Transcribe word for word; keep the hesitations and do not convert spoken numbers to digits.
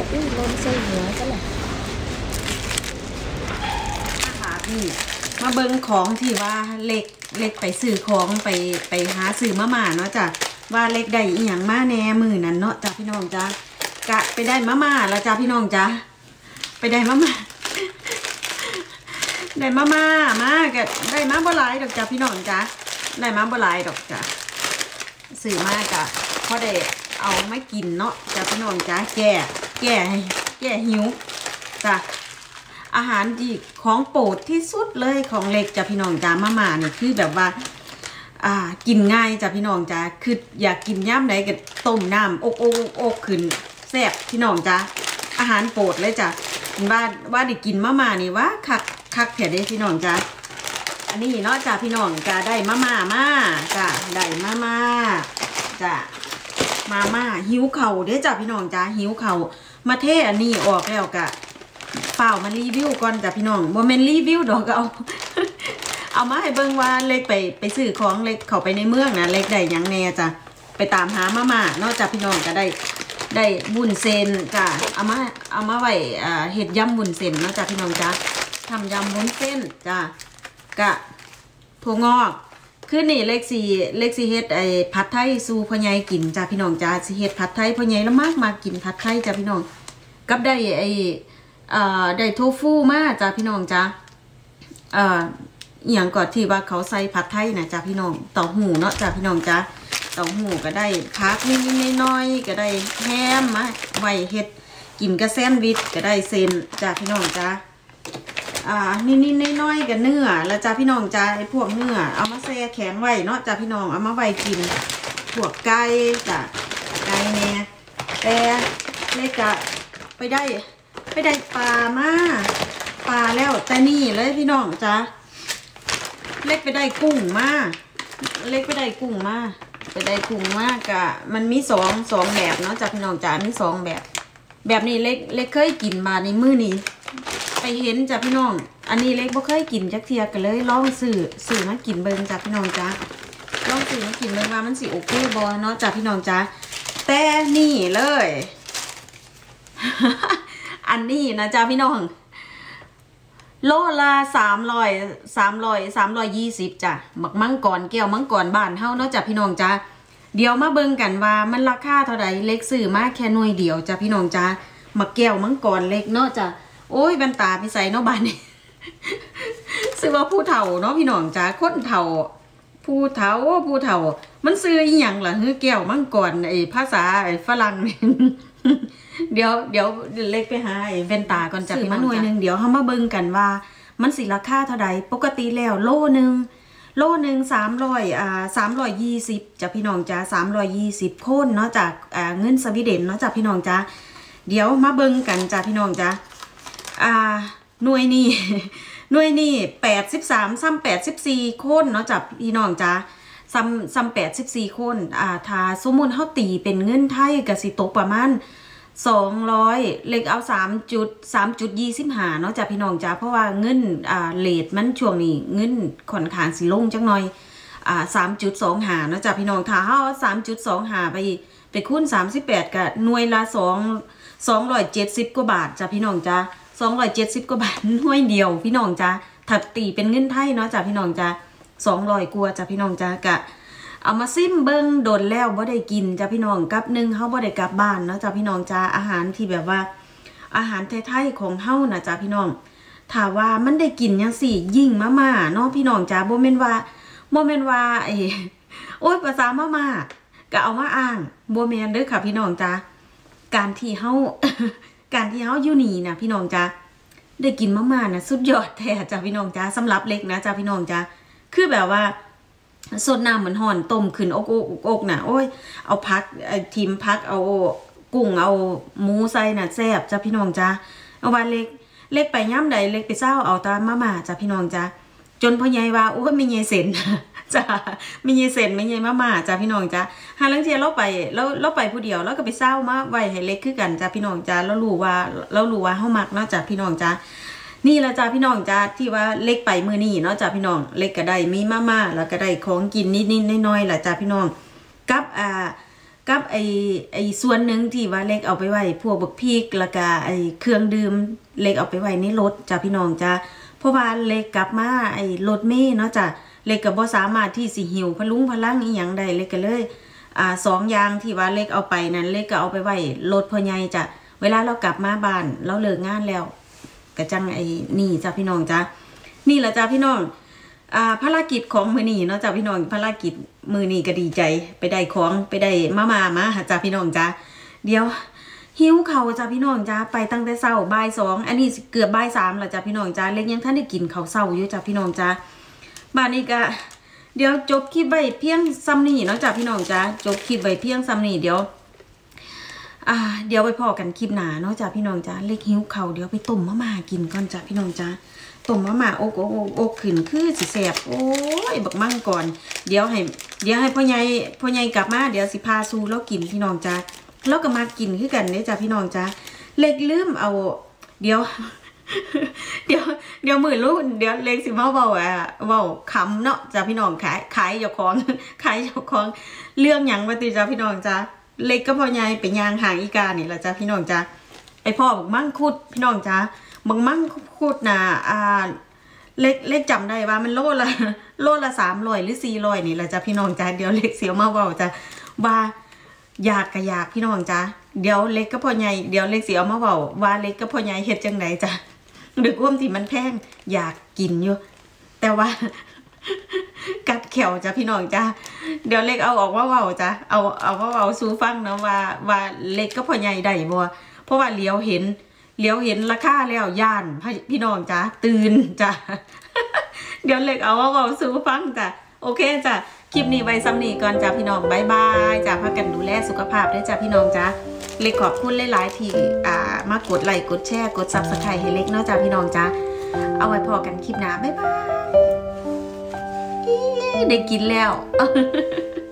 อุ้ยลมใส่หัวซะแหละค่ะพี่มาเบิ้งของที่ว่าเล็กเล็กไปซื้อของไปไปหาซื้อมาม่าเนาะจ้ะว่าเล็กได้อีหยังมาแน่มือนั้นเนาะจ้ะพี่น้องจ้ะกะไปได้มาม่าแล้วจ้ะพี่น้องจ้ะไปได้มาม่าได้มาม่ามากะได้มาบ่หลายดอกจ้ะพี่น้องจ้ะได้มาบ่หลายดอกจ้ะซื้อมากะพอได้เอาไม่กินเนาะจ้ะพี่น้องจ้ะแก่แก่แก่หิวจ้ะอาหารที่ของโปรดที่สุดเลยของเล็กจ้ะพี่น้องจ้ะมาม่าเนี่ยคือแบบว่าอ่ากินง่ายจ้ะพี่น้องจ้ะคืออยากกินย่ำไหนก็ต้มน้ำอกอกอกขึ้นแซ่บพี่น้องจ้ะอาหารโปรดเลยจ้ะว่าว่าได้กินมาม่านี่ว่าคักคักแผ่ได้พี่น้องจ้ะอันนี้เนาะจ้ะพี่น้องจ้ะได้มาม่ามาจ้ะได้มาม่าจ้ะมาม่าหิวเข่าเด้จ้ะพี่น้องจ้ะหิวเข่ามาเทอันนี้ออกแล้วกะเปล่ามารีวิวก่อนจ้ะพี่น้องโมเมนต์รีวิวดอกก็เอา เอามาให้เบิ่งว่าเล็กไปไปซื้อของเล็กเข้าไปในเมืองนะเล็กได้ยังแน่จ้ะไปตามหามาม่านอกจากพี่น้องก็ได้ได้บุญเซนจ้ะเอามาเอามาไว้อ่าเห็ดยำบุญเซนนอกจากพี่น้องจ้ะทำยำบุญเส้นจ้ะกะถั่วงอกคือนี่เล็กสีเล็กสีเฮ็ดไอ้ผัดไทยสู่พ่อใหญ่กินจ้ะพี่น้องจ้ะสิเฮ็ดผัดไทยพ่อใหญ่แล้วมากมากินผัดไทยจ้ะพี่น้องกับได้ไอ้อ่าได้โทฟูมาจ้ะพี่น้องจ้ะอ่าอย่างก่อนที่ว่าเขาใส่ผัดไทยนะจ้ะพี่น้องเต้าหู้เนาะจ้ะพี่น้องจ้ะเต้าหู้ก็ได้พักนิดๆน้อยๆก็ได้แฮมมาไว้เฮ็ดกินกับแซนด์วิชก็ได้เส้นจ้ะพี่น้องจ้ะอ่านิดๆน้อยๆกับเนื้อแล้วจ้ะพี่น้องจ้ะไอ้พวกเนื้อเอามาแช่แข็งไว้เนาะจ้ะพี่น้องเอามาไว้กินพวกไก่จ้ะไก่แน่แต่เล็กก็ไปได้ไปได้ปลามาปลาแล้วแต่นี่เลยพี่น้องจ้ะเล็กไปได้กุ้งมาเล็กไปได้กุ้งมาไปได้กุ้งมากกะมันมีสองสองแบบเนาะจากพี่น้องจ๋ามีสองแบบแบบนี้เล็กเล็กเคยกินมาในมื้อนี้ไปเห็นจากพี่น้องอันนี้เล็กบ่เคยกินจักเทียกันเลยลองซื้อซื้อมากินเบิ่งจากพี่น้องจ๋าลองซื้อมากินเบิ่งว่ามันสิโอเคบ่เนาะจากพี่น้องจ๋าแต่นี่เลย อันนี้นะจ้าพี่น้องโลละสามร้อยสามร้อยสามร้อยยี่สิบจ้ะมักมังกรแก้วมังกรบ้านเฮาเนาะจ้ะพี่น้องจ้ะเดี๋ยวมาเบิ่งกันว่ามันราคาเท่าไหร่เล็กซื้อมาแค่หน่วยเดียวจ้ะพี่น้องจ้ะมักแก้วมังกรเล็กเนาะจ้ะโอ้ยแว่นตาพี่ใส่เนาะบ้านนี้ซื้อว่าผู้เฒ่าเนาะพี่น้องจ้ะคนเฒ่าผู้เฒ่าผู้เฒ่ามันซื้ออีหยังล่ะฮือแก้วมังกรไอ้ภาษาไอ้ฝรั่งนี่เดี๋ยวเดี๋ยวเล็กไปหาไอ้แว่นตาก่อนจ้ะพี่น้องจ้ะหน่วยนึงเดี๋ยวเฮามาเบิ่งกันว่ามันสิราคาเท่าใดปกติแล้วโลนึงโลนึงสามร้อยอ่าสามร้อยยี่สิบจ้ะพี่น้องจ้ะสามร้อยยี่สิบโคนเนาะจากอ่าเงินสวีเดนเนาะจ้ะพี่น้องจ้ะเดี๋ยวมาเบิ่งกันจ้ะพี่น้องจ้ะอ่าหน่วยนี้หน่วยนี้แปดสิบสามซ้ำแปดสิบสี่โคนเนาะจ้ะพี่น้องจ้ะซ้ำซ้ำแปดสิบสี่โคนอ่าถ้าสมมุติเฮาตีเป็นเงินไทยก็สิตกประมาณสองร้อยเล็กเอาสามจุดสามจุดยี่สิบห้าเนาะจ้ะพี่น้องจ้ะเพราะว่าเงินอ่าเลทมันช่วงนี้เงินค่อนข้างสิลงจังหน่อยอ่าสามจุดสองห้าเนาะจ้ะพี่น้องถ้าเอาสามจุดสองห้าไปไปคูณสามสิบแปดก็หน่วยละสองสองร้อยเจ็ดสิบกว่าบาทจ้ะพี่น้องจ้ะสองร้อยเจ็ดสิบกว่าบาทหน่วยเดียวพี่น้องจ้ะถ้าตีเป็นเงินไทยเนาะจ้ะพี่น้องจ้ะสองร้อยกว่าจ้ะพี่น้องจ้ะกะเอามาซิมเบิ้งโดนแล้วบ่ได้กินจ้ะพี่น้องกับหนึ่งเฮาบ่ได้กลับบ้านเนาะจ้ะพี่น้องจ้ะอาหารที่แบบว่าอาหารไทยๆของเฮานะจ้ะพี่น้องถ้าว่ามันได้กินจังซี่ยิ่งมาม่าเนาะพี่น้องจ้ะบ่แม่นว่าบ่แม่นว่าไอ้โอ๊ยภาษามาม่าก็เอามาอ้างบ่แม่นเด้อค่ะพี่น้องจ้ะการที่เฮา การที่เฮาอยู่นี่นะพี่น้องจ้ะได้กินมาม่านะสุดยอดแท้จ้ะพี่น้องจ้ะสำหรับเล็กนะจ้ะพี่น้องจ้ะคือแบบว่าสดน้ำเหมือนห่อนต้มขึ้นอกอกอกอกน่ะโอ้ยเอาพักไอ้ทีมพักเอากุ้งเอาหมูใส่น่ะแซ่บจ้ะพี่น้องจ้ะเอาว่าเล็กเล็กไปย่ำใดเล็กไปเศร้าเอาตามมาม่าจ้ะพี่น้องจ้ะจนพ่อใหญ่ว่าโอ้ยไม่ใหญ่เส้นจ้ะไม่ใหญ่เส้นไม่ใหญ่มาม่าจ้ะพี่น้องจ้ะหาลังเทียเราไปแล้วเราไปผู้เดียวแล้วก็ไปเศร้ามาไว้ให้เล็กคือกันจ้ะพี่น้องจ้ะแล้วรู้ว่าแล้วรู้ว่าเฮามักเนาะจ้ะพี่น้องจ้ะนี่ละจ้าพี่น้องจ้าที่ว่าเล็กไปมือนี่เนาะจ้าพี่น้องเล็กก็ได้มีมาม่าแล้วก็ได้ของกินนิดนิดน้อยๆแหละจ้าพี่น้องกับอ่ากับไอไอส่วนหนึ่งที่ว่าเล็กเอาไปไว้พวกบักพริกแล้วก็ไอเครื่องดื่มเล็กเอาไปไว้ในรถจ้ะพี่น้องจ้ะเพราะว่าเล็กกลับมาไอรถเมล์เนาะจ้ะเล็กก็บ่สามารถที่สิหิวพลุงพลังอีหยังได้เล็กก็เลยอ่าสองอย่างที่ว่าเล็กเอาไปนั้นเล็กก็เอาไปไว้รถพ่อใหญ่จ้ะเวลาเรากลับมาบ้านเราเลิกงานแล้วก็จังไอนี่จ้ะพี่น้องจ้ะนี่แหละจ้ะพี่น้องอ่าภารกิจของมื้อนี้เนาะจ้ะพี่น้องภารกิจมื้อนี้ก็ดีใจไปได้ของไปได้มามามาจ้ะพี่น้องจ้ะเดี๋ยวหิวเขาจ้ะพี่น้องจ้ะไปตั้งแต่เช้าบ่ายสองอันนี้เกือบบ่ายสามแล้วจ้ะพี่น้องจ้ะเล็กยังท่านได้กินข้าวเช้าอยู่จ้ะพี่น้องจ้ะบ้านนี้ก็เดี๋ยวจบคลิปไว้เพียงซ้ำนี่เนาะจ้ะพี่น้องจ้ะจบคลิปไว้เพียงซ้ำนี่เดี๋ยวอ่าเดี๋ยวไปพอกันคลิปหน้าเนาะจ้ะพี่น้องจ้ะเล็กหิวเขาเดี๋ยวไปต้มมะม่ากินก่อนจ้ะพี่น้องจ้ะต้มมะม่าโอกโอกโอกขึ้นคือสิแสบโอ้ยบักมั่งก่อนเดี๋ยวให้เดี๋ยวให้พ่อใหญ่พ่อใหญ่กลับมาเดี๋ยวสิพาสู่แล้วกินพี่น้องจ้ะแล้วก็มากินคือกันเนี่ยจ้ะพี่น้องจ้ะเล็กลืมเอาเดี๋ยวเดี๋ยวเดี๋ยวมือลูกเดี๋ยวเล็กสิมาเบาอ่ะเบาคำเนาะจ้ะพี่น้องขายขายเจ้าของขายเจ้าของเรื่องหยังมาติจ้ะพี่น้องจ้ะเล็กก็พ่อใหญ่ไปยางหางอีกานี่แหละจ้ะพี่น้องจ้ะไอพ่อบักมั่งคุดพี่น้องจ้ะบักมั่งคุดน่ะอ่าเล็กเล็กจำได้ว่ามันโลละโลละสามร้อยหรือสี่ร้อยนี่แหละจ้ะพี่น้องจ้ะเดี๋ยวเล็กเสียวมาเบาจ้ะว่าอยากกะอยากพี่น้องจ้ะเดี๋ยวเล็กก็พ่อใหญ่เดี๋ยวเล็กเสียวมาเบาว่าเล็กก็พ่อใหญ่เฮ็ดจังไหนจ้ะหรือความที่มันแพงอยากกินอยู่แต่ว่ากัดแขวจ้ะพี่น้องจ้ะเดี๋ยวเล็กเอาออกว่าเบาจ้ะเอาเอาว่าเบาสู้ฟังเนาะว่าว่าเล็กก็พ่อใหญ่ได้บ่เพราะว่าเลี้ยวเห็นเลี้ยวเห็นราคาแล้วย่านพี่น้องจ้ะตื่นจ้ะเดี๋ยวเล็กเอาว่าเบาสู้ฟังจ้ะโอเคจ้ะคลิปนี้ไว้ซ้ำนี้ก่อนจ้ะพี่น้องบายบายจ้ะพักกันดูแลสุขภาพด้วยจ้ะพี่น้องจ้ะเล็กขอบคุณหลายๆที่อ่ามากดไลค์กดแชร์กดซับสไครต์ให้เล็กเนาะจ้ะพี่น้องจ้ะเอาไว้พอกันคลิปหน้าบ๊ายบายได้กินแล้ว